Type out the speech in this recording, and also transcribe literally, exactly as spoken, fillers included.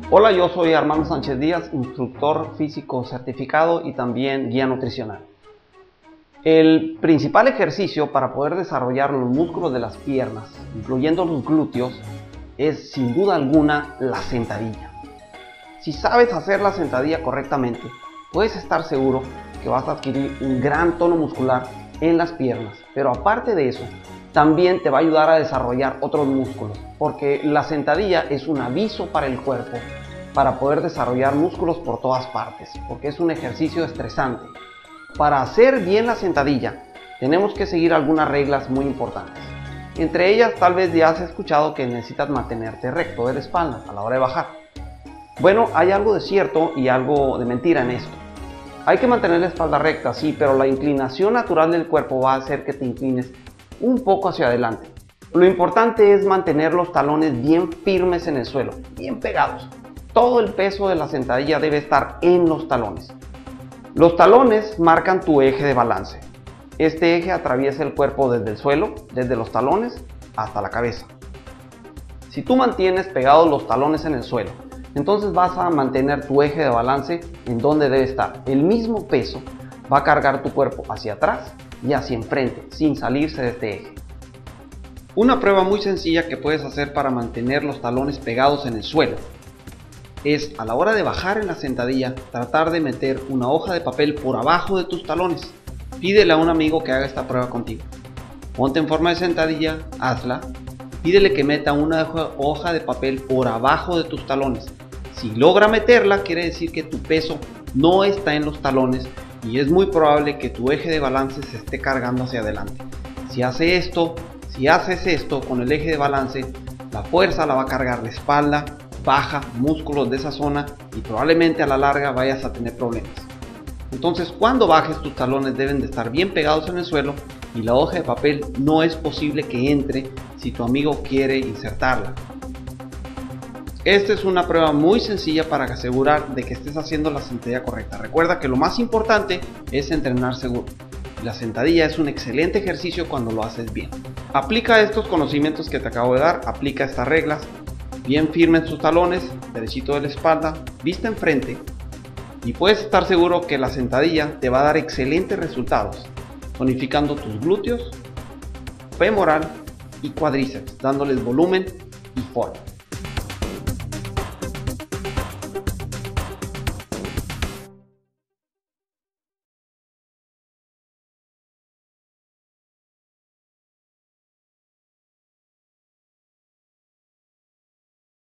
Hola, yo soy Armando Sánchez Díaz, instructor físico certificado y también guía nutricional. El principal ejercicio para poder desarrollar los músculos de las piernas, incluyendo los glúteos, es sin duda alguna la sentadilla. Si sabes hacer la sentadilla correctamente, puedes estar seguro que vas a adquirir un gran tono muscular en las piernas, pero aparte de eso, también te va a ayudar a desarrollar otros músculos, porque la sentadilla es un aviso para el cuerpo para poder desarrollar músculos por todas partes, porque es un ejercicio estresante. Para hacer bien la sentadilla, tenemos que seguir algunas reglas muy importantes. Entre ellas, tal vez ya has escuchado que necesitas mantenerte recto de la espalda a la hora de bajar. Bueno, hay algo de cierto y algo de mentira en esto. Hay que mantener la espalda recta, sí, pero la inclinación natural del cuerpo va a hacer que te inclines un poco hacia adelante. Lo importante es mantener los talones bien firmes en el suelo, bien pegados. Todo el peso de la sentadilla debe estar en los talones. Los talones marcan tu eje de balance. Este eje atraviesa el cuerpo desde el suelo, desde los talones hasta la cabeza. Si tú mantienes pegados los talones en el suelo, entonces vas a mantener tu eje de balance en donde debe estar. El mismo peso va a cargar tu cuerpo hacia atrás y hacia enfrente, sin salirse de este eje. Una prueba muy sencilla que puedes hacer para mantener los talones pegados en el suelo es, a la hora de bajar en la sentadilla, tratar de meter una hoja de papel por abajo de tus talones. Pídele a un amigo que haga esta prueba contigo. Ponte en forma de sentadilla, hazla. Pídele que meta una hoja de papel por abajo de tus talones. Si logra meterla, quiere decir que tu peso no está en los talones y es muy probable que tu eje de balance se esté cargando hacia adelante. Si hace esto, si haces esto con el eje de balance, la fuerza la va a cargar la espalda, baja músculos de esa zona y probablemente a la larga vayas a tener problemas. Entonces, cuando bajes, tus talones deben de estar bien pegados en el suelo y la hoja de papel no es posible que entre si tu amigo quiere insertarla. Esta es una prueba muy sencilla para asegurar de que estés haciendo la sentadilla correcta. Recuerda que lo más importante es entrenar seguro. La sentadilla es un excelente ejercicio cuando lo haces bien. Aplica estos conocimientos que te acabo de dar, aplica estas reglas, bien firme en sus talones, derechito de la espalda, vista enfrente, y puedes estar seguro que la sentadilla te va a dar excelentes resultados, tonificando tus glúteos, femoral y cuádriceps, dándoles volumen y forma.